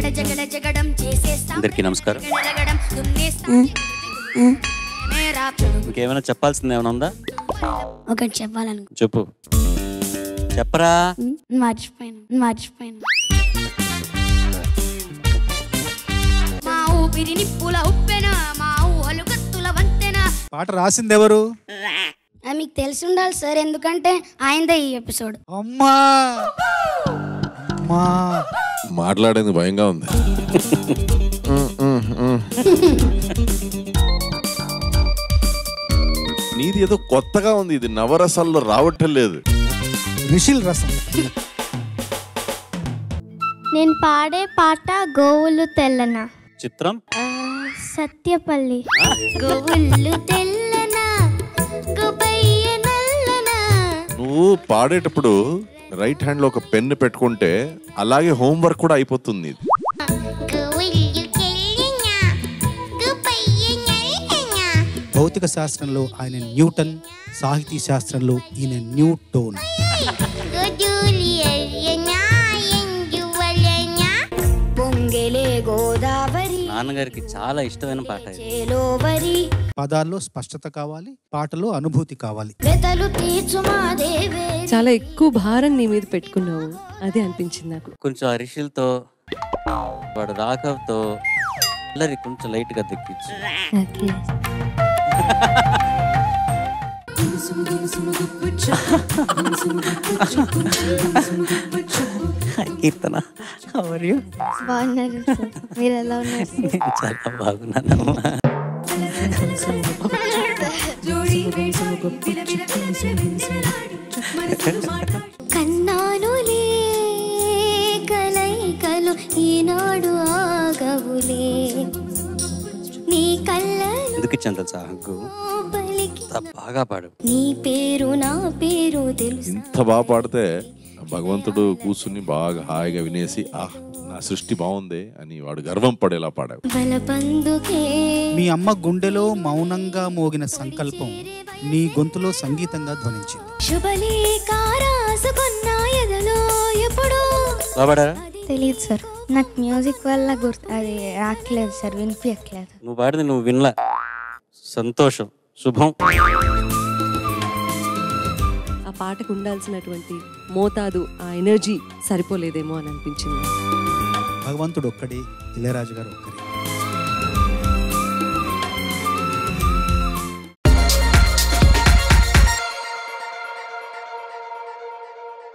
అందరికీ నమస్కారం. ఇంకేమైనా చెప్పాల్సింది ఏమైనా ఉందా? ఒకటి చెప్పాలనుకో. చెప్పు. చెప్పరా. మర్చిపోయాను. మా ఊపిరి నిప్పుల ఉప్పెన, మా ఊహలు కత్తుల వంతెన. పాట రాసింది ఎవరు? మీకు తెలిసి ఉండాలి సార్, ఎందుకంటే ఆయనదే ఈ ఎపిసోడ్. అమ్మా అమ్మా మాట్లాడేది భయంగా ఉంది. నీది ఏదో కొత్తగా ఉంది, ఇది నవరసాల్లో రావటం లేదు. రిషిల్ రసం. నేను పాడే పాట గోవులు తెల్లన. చిత్రం సత్యపల్లి. గోవులు తెల్లన గోపయ్య నల్లన. నువ్వు పాడేటప్పుడు రైట్ హ్యాండ్ లో ఒక పెన్ను పెట్టుకుంటే అలాగే హోంవర్క్ కూడా అయిపోతుంది. భౌతిక శాస్త్రంలో ఆయన న్యూటన్, సాహితీ శాస్త్రంలో ఈయన న్యూటోన్. నాన్నగారికి చాలా ఇష్టమైన పాట. పదాల్లో స్పష్టత కావాలి, పాటలో అనుభూతి కావాలి. చాలా ఎక్కువ భారం నీ మీద పెట్టుకున్నావు, అదే అనిపించింది నాకు. కొంచెం అరిషిల్తో వాడు రాఘవ్తో అల్లరి కొంచెం లైట్ గా దక్కించు. Keerthana, how are you? బాగున్నారు సార్, మీరు ఎలా ఉన్నారు? చాలా బాగున్నానమ్మా. కన్నానులే కలైకలు ఈనాడు ఆగవులే నీ కళ్ళ. ఎందుకు ఇచ్చాను తెలుసా హగ్గు? బాగా పాడు. నీ పేరు నా పేరు తెలుసు. ఇంత బాగా పాడితే భగవంతుడు కూర్చుని బాగా హాయిగా వినేసి నా సృష్టి బాగుంది అని వాడు గర్వం పడేలా పాడావు. మీ అమ్మ గుండెలో మౌనంగా మోగిన సంకల్పం నీ గొంతులో సంగీతంగా ధ్వనించింది. తెలియదు సార్, నాకు మ్యూజిక్ వల్ల అది రావట్లేదు సార్, వినిపించట్లేదు. నువ్వు పాడింది నువ్వు వినలా. సంతోషం, శుభం. ఆ పాటకు ఉండాల్సినటువంటి మోతాదు, ఆ ఎనర్జీ సరిపోలేదేమో అని అనిపించింది. భగవంతుడు ఒక్కడే, ఇళయరాజు గారు ఒక్కడే.